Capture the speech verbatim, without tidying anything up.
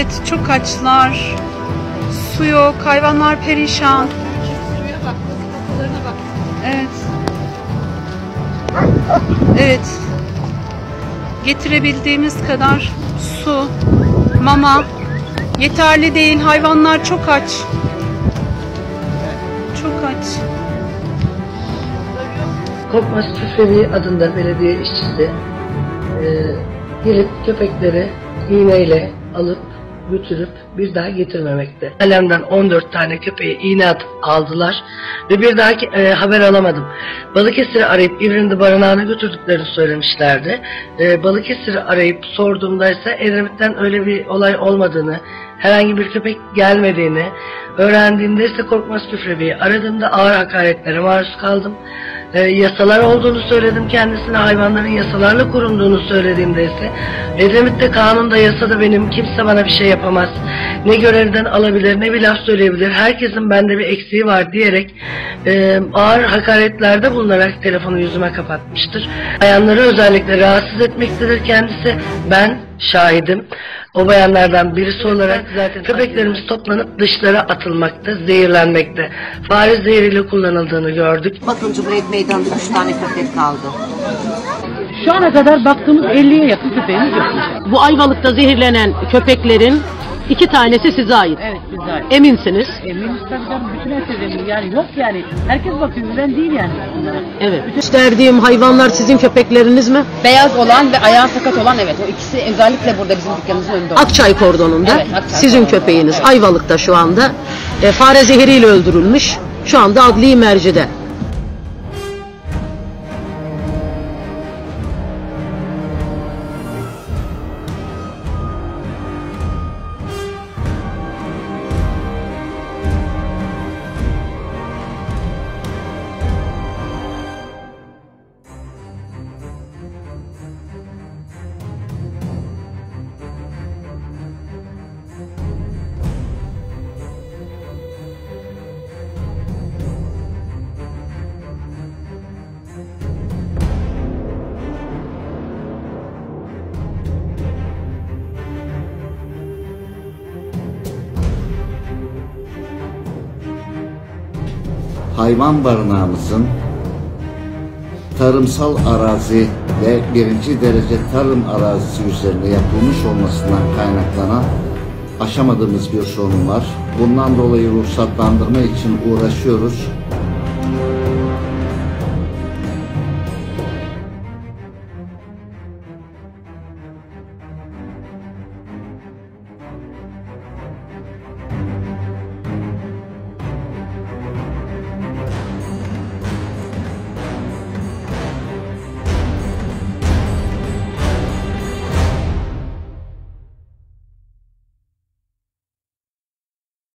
Evet, çok açlar. Su yok, hayvanlar perişan. Suya bak, kafalarına bak. Evet. Evet. Getirebildiğimiz kadar su, mama yeterli değil. Hayvanlar çok aç. Çok aç. Korkmaz Tüfevi adında belediye işçisi e, gelip köpekleri iğneyle alıp götürüp bir daha getirmemekte. Alemden on dört tane köpeği iğne atıp aldılar ve bir daha e, haber alamadım. Balıkesir'i arayıp İvrin'de barınağına götürdüklerini söylemişlerdi. E, Balıkesir'i arayıp sorduğumda ise Edremit'ten öyle bir olay olmadığını, herhangi bir köpek gelmediğini öğrendiğimde ise Korkmaz Küfrevi'yi aradığımda ağır hakaretlere maruz kaldım. E, yasalar olduğunu söyledim kendisine, hayvanların yasalarla korunduğunu söylediğimde ise Edremit'te kanunda yasada benim, kimse bana bir şey yapamaz, ne görevden alabilir ne bir laf söyleyebilir, herkesin bende bir eksiği var diyerek e, ağır hakaretlerde bulunarak telefonu yüzüme kapatmıştır. Bayanları özellikle rahatsız etmektedir kendisi. Ben şahidim. O bayanlardan birisi olarak zaten köpeklerimiz toplanıp dışlara atılmakta, zehirlenmekte. Fare zehriyle kullanıldığını gördük. Bakın Cumhuriyet Meydanı'nda üç tane köpek kaldı. Şu ana kadar baktığımız elliye yakın köpeğimiz yok. Bu Ayvalık'ta zehirlenen köpeklerin iki tanesi size ait. Evet, size ait. Eminsiniz. Eminiz tabii canım, bütün herkes emin. Yani yok yani. Herkes bakıyor, ben değil yani. Evet. Gösterdiğim hayvanlar sizin köpekleriniz mi? Beyaz olan ve ayağı sakat olan, evet. O ikisi özellikle burada bizim dükkanımızın önünde olan. Akçay kordonunda. Evet, Akçay sizin kordonunda. köpeğiniz. Evet. Ayvalık'ta şu anda. E, fare zehriyle öldürülmüş. Şu anda adli mercide. Hayvan barınağımızın tarımsal arazi ve birinci derece tarım arazisi üzerinde yapılmış olmasından kaynaklanan aşamadığımız bir sorun var. Bundan dolayı ruhsatlandırma için uğraşıyoruz.